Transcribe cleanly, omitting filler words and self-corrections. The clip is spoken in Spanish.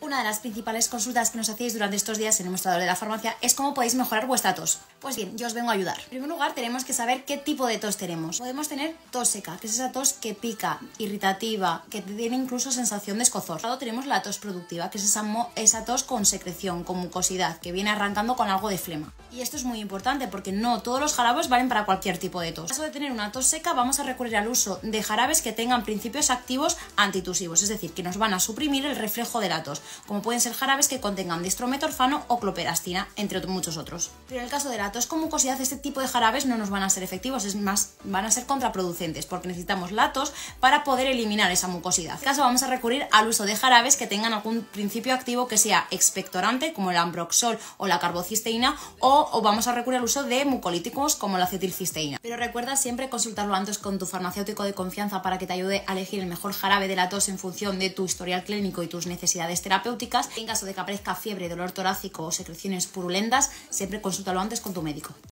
Una de las principales consultas que nos hacéis durante estos días en el mostrador de la farmacia es cómo podéis mejorar vuestra tos. Pues bien, yo os vengo a ayudar. En primer lugar, tenemos que saber qué tipo de tos tenemos. Podemos tener tos seca, que es esa tos que pica, irritativa, que tiene incluso sensación de escozor. Luego tenemos la tos productiva, que es esa tos con secreción, con mucosidad, que viene arrancando con algo de flema. Y esto es muy importante porque no todos los jarabes valen para cualquier tipo de tos. En caso de tener una tos seca, vamos a recurrir al uso de jarabes que tengan principios activos antitusivos, es decir, que nos van a suprimir el reflejo de la tos, como pueden ser jarabes que contengan dextrometorfano o cloperastina, entre muchos otros. Pero en el caso de la tos con mucosidad, este tipo de jarabes no nos van a ser efectivos, es más, van a ser contraproducentes, porque necesitamos la tos para poder eliminar esa mucosidad. En este caso vamos a recurrir al uso de jarabes que tengan algún principio activo que sea expectorante, como el ambroxol o la carbocisteína, o vamos a recurrir al uso de mucolíticos como la acetilcisteína. Pero recuerda siempre consultarlo antes con tu farmacéutico de confianza para que te ayude a elegir el mejor jarabe de la tos en función de tu historial clínico y tus necesidades terapéuticas. En caso de que aparezca fiebre, dolor torácico o secreciones purulentas, siempre consúltalo antes con tu médico.